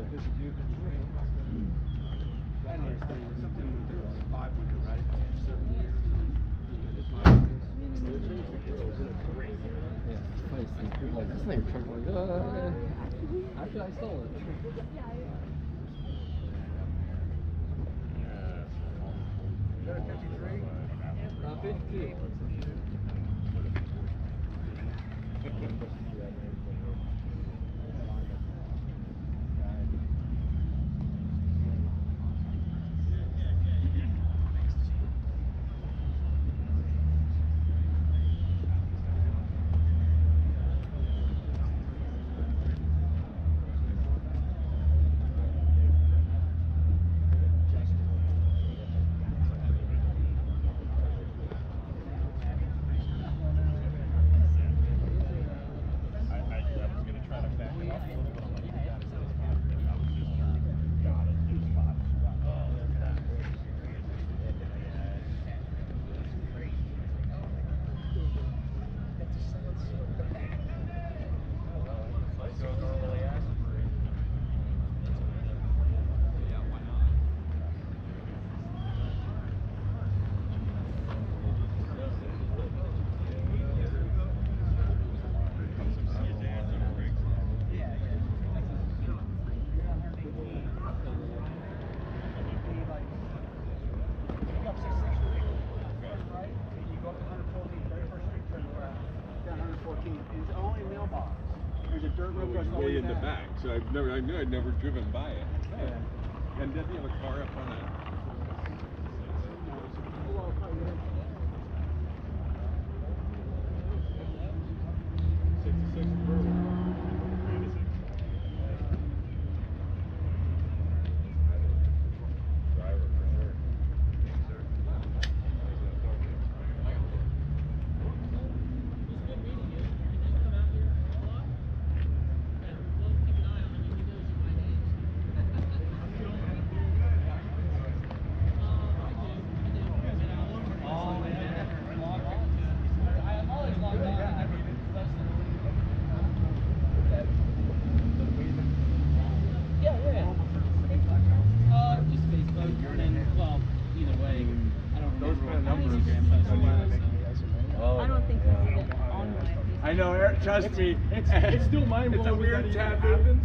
Like this thing took like actually I stole it. Is that a 53? 52. Way in the back, so I knew I'd never driven by it. Yeah. And doesn't he have a car up on it? 66 I know, Eric, trust me. It's still mind blowing. It's a weird taboo.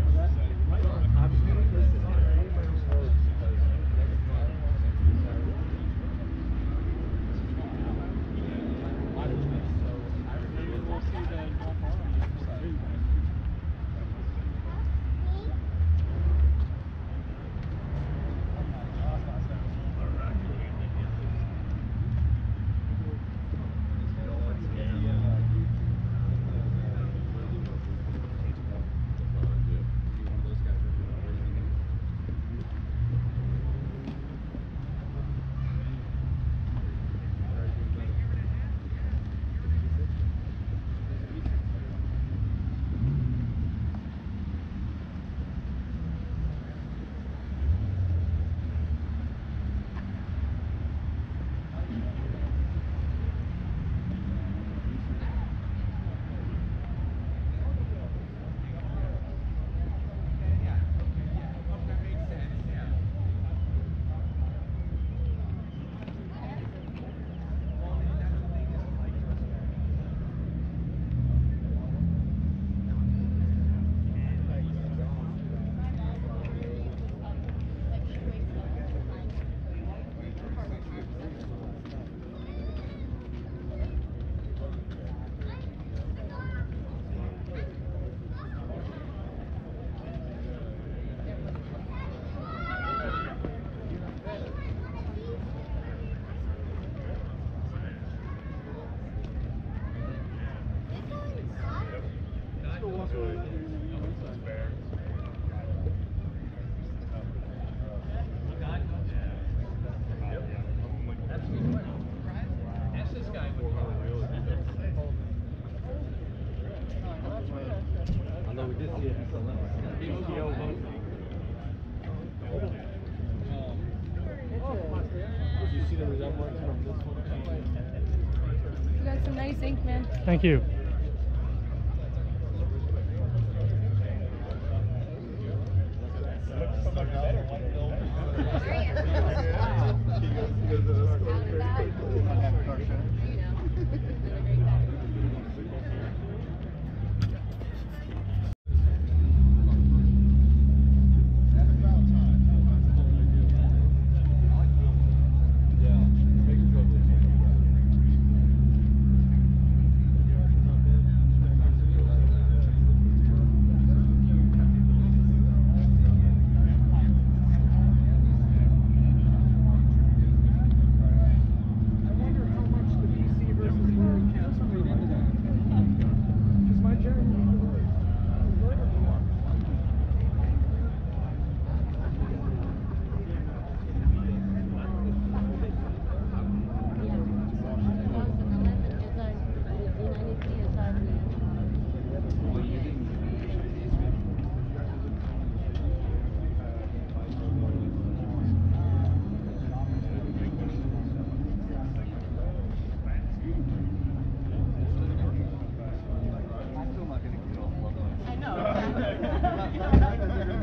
You got some nice ink, man. Thank you.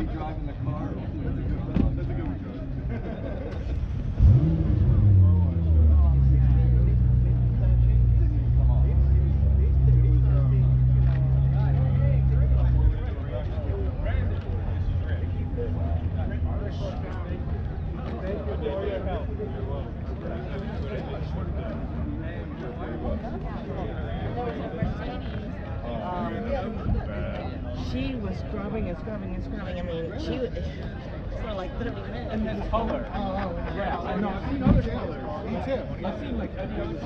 be driving the car. That's a good one, Joe. She was scrubbing and scrubbing and scrubbing. I mean, she was for like 30 minutes. And this color. Oh, yeah. I know. I've seen other colors. Me too. I've seen like every other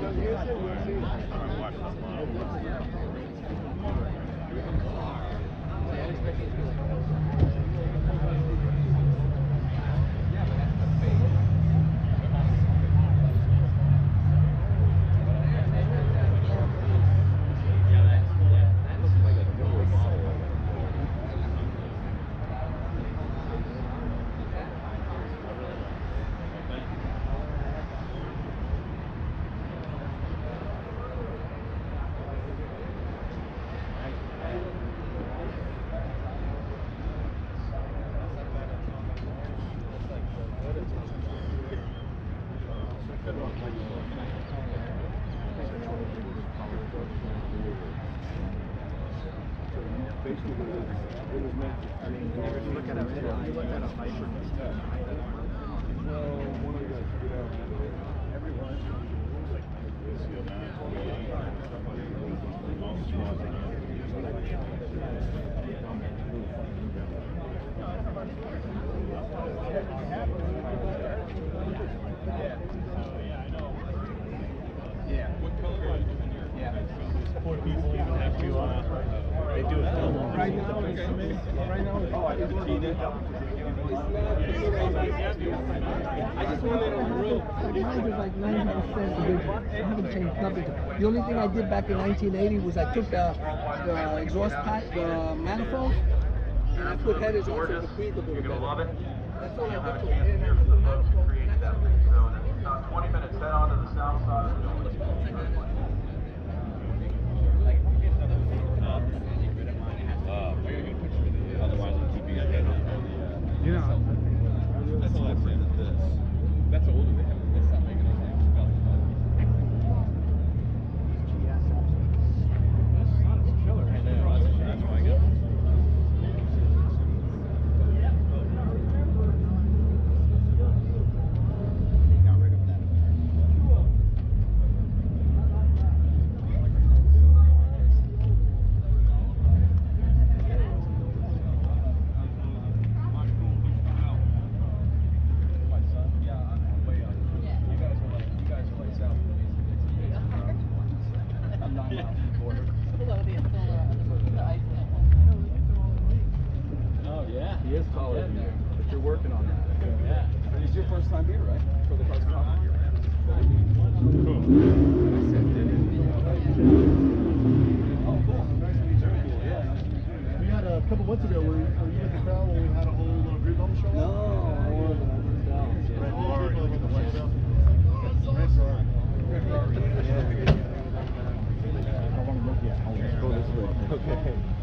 The only thing I did back in 1980 was I took the exhaust pipe, the manifold, and I put headers on so the breathable. You're gonna love it. That's all I did to it. And I put the manifold, and I got a little. So in 20 minutes, head on to the south side of the building. Otherwise, I'm keeping a head on the. Yeah. That's all I've seen. That's older. They haven't. It's not making those names. That's why I got. He is taller than you, but you're working on that. Yeah. And it's your first time here, right? For the first time here. We had a couple months ago where you at the crowd when we had a whole group bubble show up. No, I wasn't. Red bar, like in the white stuff. Red bar. I want to look at. Let's go this way. Okay.